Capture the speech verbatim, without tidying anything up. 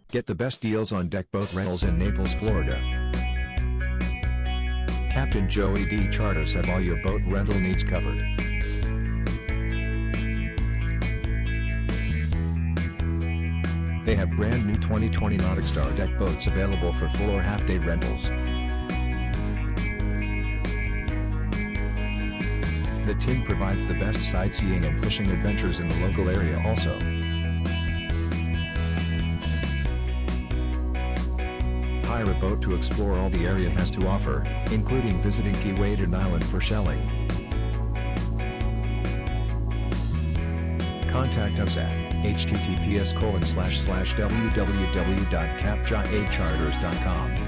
Get the best deals on deck boat rentals in Naples, Florida. Captain Joey D. Charters have all your boat rental needs covered. They have brand new twenty twenty Nautic Star deck boats available for full or half-day rentals. The team provides the best sightseeing and fishing adventures in the local area also. Hire a boat to explore all the area has to offer, including visiting Key Wade Island for shelling. Contact us at h t t p s colon slash slash w w w dot cap j a charters dot com.